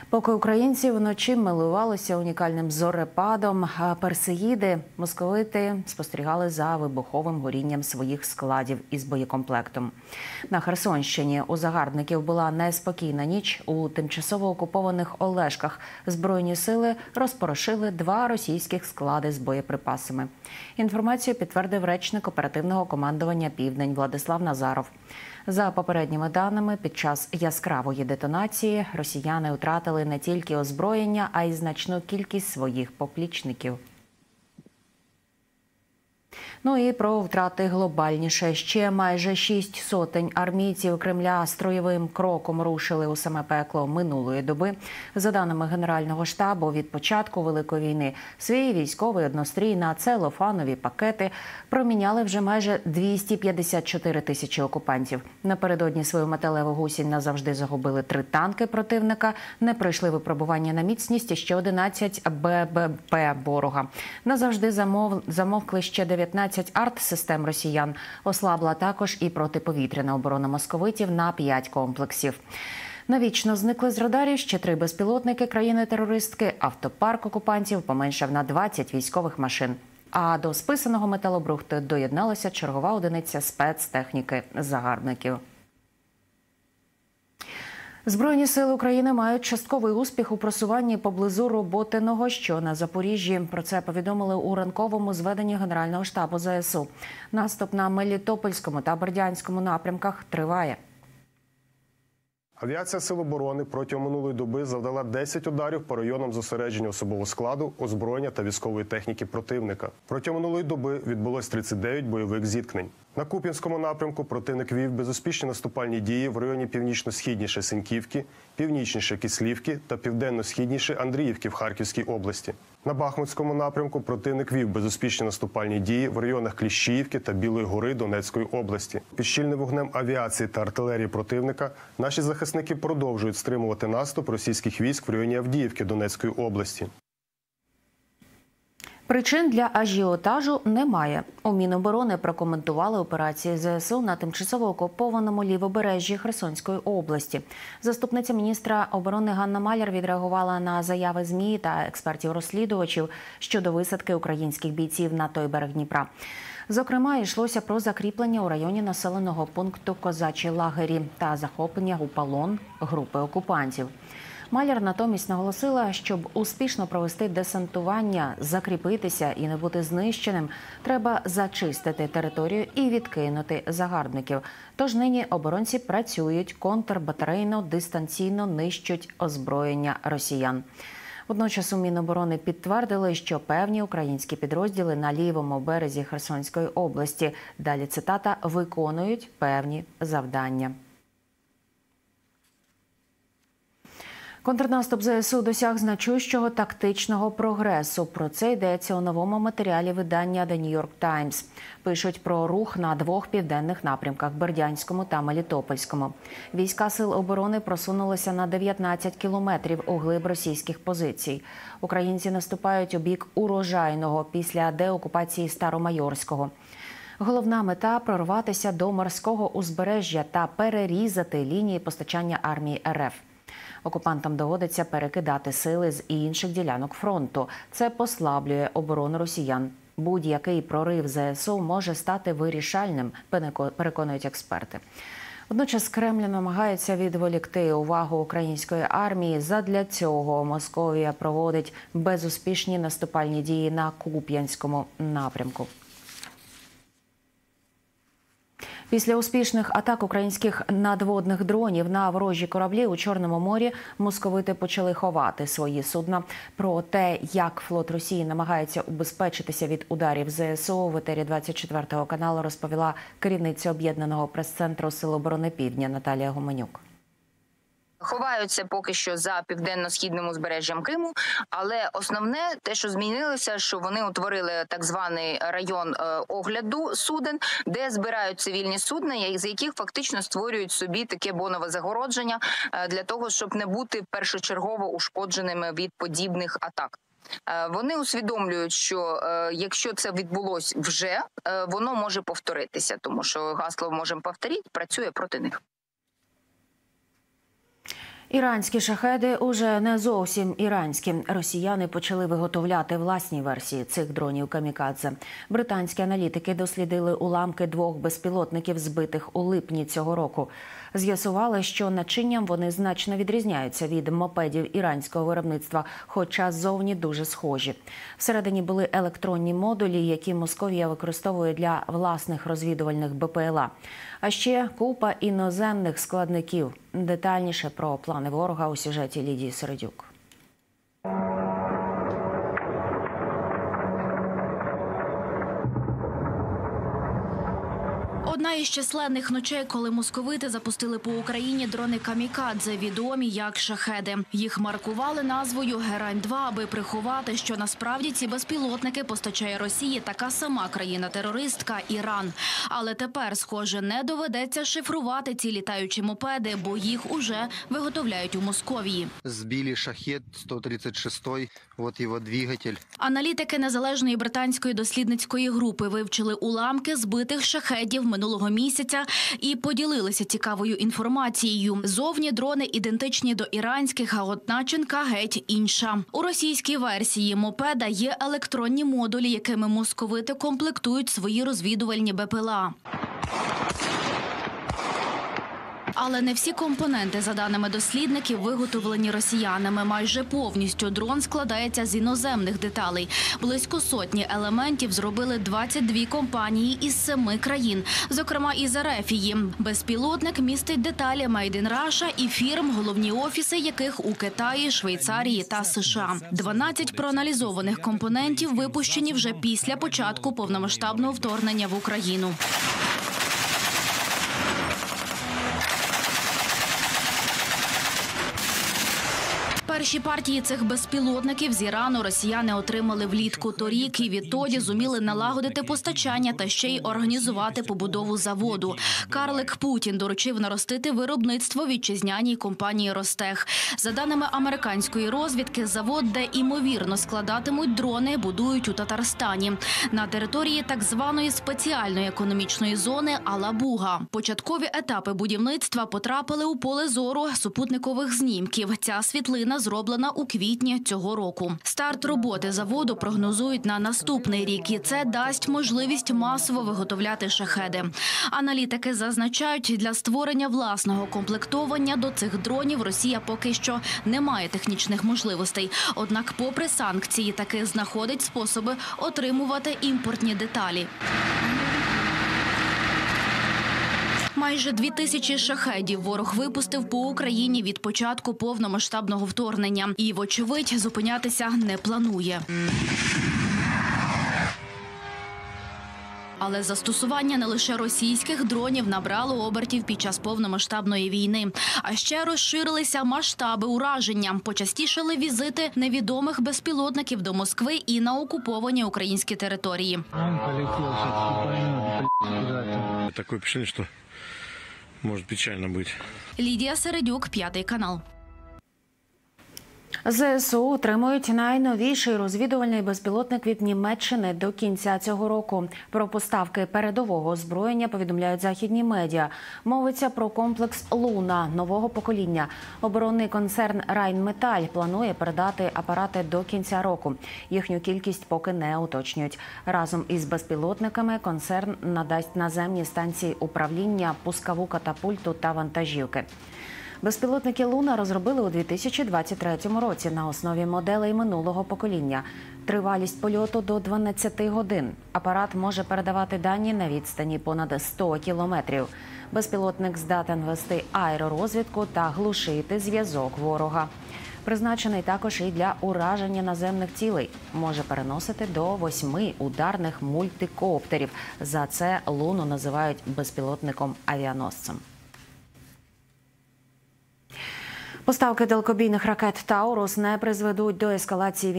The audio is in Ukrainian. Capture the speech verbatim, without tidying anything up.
Поки українці вночі милувалися унікальним зорепадом, персеїди, московити спостерігали за вибуховим горінням своїх складів із боєкомплектом. На Херсонщині у загарбників була неспокійна ніч. У тимчасово окупованих Олешках Збройні сили розпорошили два російських склади з боєприпасами. Інформацію підтвердив речник оперативного командування «Південь» Владислав Назаров. За попередніми даними, під час яскравої детонації росіяни втратили не тільки озброєння, а й значну кількість своїх поплічників. Ну і про втрати глобальніше. Ще майже шість сотень армійців Кремля строєвим кроком рушили у саме пекло минулої доби. За даними Генерального штабу, від початку Великої війни свій військовий однострій на целофанові пакети проміняли вже майже двісті п'ятдесят чотири тисячі окупантів. Напередодні свою металеву гусінь назавжди загубили три танки противника, не пройшли випробування на міцність і ще одинадцять Б Б П ворога. Назавжди замов... замовкли ще дев'ятнадцять арт-систем росіян. Ослабла також і протиповітряна оборона московитів на п'ять комплексів. Навічно зникли з радарів ще три безпілотники країни-терористки, автопарк окупантів поменшав на двадцять військових машин. А до списаного металобрухту доєдналася чергова одиниця спецтехніки загарбників. Збройні сили України мають частковий успіх у просуванні поблизу Роботиного, що на Запоріжжі. Про це повідомили у ранковому зведенні Генерального штабу Зе Ес У. Наступ на Мелітопольському та Бердянському напрямках триває. Авіація Сил оборони протягом минулої доби завдала десять ударів по районам зосередження особового складу, озброєння та військової техніки противника. Протягом минулої доби відбулось тридцять дев'ять бойових зіткнень. На Куп'янському напрямку противник вів безуспішні наступальні дії в районі північно-східніше Синьківки, північніше Кислівки та південно-східніше Андріївки в Харківській області. На Бахмутському напрямку противник вів безуспішні наступальні дії в районах Кліщіївки та Білої гори Донецької області. Під щільним вогнем авіації та артилерії противника наші захисники продовжують стримувати наступ російських військ в районі Авдіївки Донецької області. Причин для ажіотажу немає. У Міноборони прокоментували операції Зе Ес У на тимчасово окупованому лівобережжі Херсонської області. Заступниця міністра оборони Ганна Маляр відреагувала на заяви ЗМІ та експертів-розслідувачів щодо висадки українських бійців на той берег Дніпра. Зокрема, йшлося про закріплення у районі населеного пункту Козачі лагері та захоплення у полон групи окупантів. Маляр натомість наголосила, щоб успішно провести десантування, закріпитися і не бути знищеним, треба зачистити територію і відкинути загарбників. Тож нині оборонці працюють контрбатарейно, дистанційно нищать озброєння росіян. Водночас у Міноборони підтвердили, що певні українські підрозділи на лівому березі Херсонської області, далі цитата, виконують певні завдання. Контрнаступ Зе Ес У досяг значущого тактичного прогресу. Про це йдеться у новому матеріалі видання The New York Times. Пишуть про рух на двох південних напрямках – Бердянському та Мелітопольському. Війська Сил оборони просунулися на дев'ятнадцять кілометрів у глиб російських позицій. Українці наступають у бік Урожайного після деокупації Старомайорського. Головна мета – прорватися до морського узбережжя та перерізати лінії постачання армії Ер Еф. Окупантам доводиться перекидати сили з інших ділянок фронту. Це послаблює оборону росіян. Будь-який прорив Зе Ес У може стати вирішальним, переконують експерти. Водночас Кремль намагається відволікти увагу української армії. Задля цього Московія проводить безуспішні наступальні дії на Куп'янському напрямку. Після успішних атак українських надводних дронів на ворожі кораблі у Чорному морі московити почали ховати свої судна. Про те, як флот Росії намагається убезпечитися від ударів Зе Ес У, в етері двадцять четвертого каналу розповіла керівниця Об'єднаного прес-центру Сил оборони Півдня Наталія Гуменюк. Ховаються поки що за південно-східним узбережжям Криму, але основне те, що змінилося, що вони утворили так званий район огляду суден, де збирають цивільні судна, з яких фактично створюють собі таке бонове загородження для того, щоб не бути першочергово ушкодженими від подібних атак. Вони усвідомлюють, що якщо це відбулось вже, воно може повторитися, тому що гасло «можемо повторити» працює проти них. Іранські шахеди уже не зовсім іранські. Росіяни почали виготовляти власні версії цих дронів камікадзе. Британські аналітики дослідили уламки двох безпілотників, збитих у липні цього року. З'ясували, що начинням вони значно відрізняються від мопедів іранського виробництва, хоча ззовні дуже схожі. Всередині були електронні модулі, які Московія використовує для власних розвідувальних БПЛА. А ще купа іноземних складників. Детальніше про плани ворога у сюжеті Лідії Середюк. Одна із численних ночей, коли московити запустили по Україні дрони камікадзе, відомі як шахеди. Їх маркували назвою «Герань два», аби приховати, що насправді ці безпілотники постачає Росії така сама країна-терористка – Іран. Але тепер, схоже, не доведеться шифрувати ці літаючі мопеди, бо їх уже виготовляють у Московії. Збили шахед сто тридцять шестой, от його двигатель. Аналітики незалежної британської дослідницької групи вивчили уламки збитих шахедів минулого місяця і поділилися цікавою інформацією. Зовні дрони ідентичні до іранських, а от начинка геть інша. У російській версії мопеда є електронні модулі, якими московити комплектують свої розвідувальні БПЛА. Але не всі компоненти, за даними дослідників, виготовлені росіянами. Майже повністю дрон складається з іноземних деталей. Близько сотні елементів зробили двадцять дві компанії із семи країн, зокрема із Ерефії. Безпілотник містить деталі «Made in Russia» і фірм, головні офіси яких у Китаї, Швейцарії та США. дванадцять проаналізованих компонентів випущені вже після початку повномасштабного вторгнення в Україну. Перші партії цих безпілотників з Ірану росіяни отримали влітку торік і відтоді зуміли налагодити постачання та ще й організувати побудову заводу. Карлик Путін доручив наростити виробництво вітчизняній компанії «Ростех». За даними американської розвідки, завод, де імовірно складатимуть дрони, будують у Татарстані, на території так званої спеціальної економічної зони Алабуга. Початкові етапи будівництва потрапили у поле зору супутникових знімків. Ця світлина зроблена у квітні цього року. Старт роботи заводу прогнозують на наступний рік, і це дасть можливість масово виготовляти шахеди. Аналітики зазначають, для створення власного комплектовання до цих дронів Росія поки що не має технічних можливостей. Однак, попри санкції, таки знаходить способи отримувати імпортні деталі. Майже дві тисячі шахедів ворог випустив по Україні від початку повномасштабного вторгнення. І, вочевидь, зупинятися не планує. Але застосування не лише російських дронів набрало обертів під час повномасштабної війни. А ще розширилися масштаби ураження. Почастішали візити невідомих безпілотників до Москви і на окуповані українські території. Таке впечатлення, що може печально бути. Лідія Середюк, П'ятий канал. ЗСУ отримують найновіший розвідувальний безпілотник від Німеччини до кінця цього року. Про поставки передового озброєння повідомляють західні медіа. Мовиться про комплекс «Луна» нового покоління. Оборонний концерн «Райнметаль» планує передати апарати до кінця року. Їхню кількість поки не уточнюють. Разом із безпілотниками концерн надасть наземні станції управління, пускову катапульту та вантажівки. Безпілотники «Луна» розробили у дві тисячі двадцять третьому році на основі моделей минулого покоління. Тривалість польоту до дванадцяти годин. Апарат може передавати дані на відстані понад сто кілометрів. Безпілотник здатен вести аеророзвідку та глушити зв'язок ворога. Призначений також і для ураження наземних цілей. Може переносити до восьми ударних мультикоптерів. За це «Луну» називають безпілотником-авіаносцем. Поставки далекобійних ракет «Таурус» не призведуть до ескалації війни.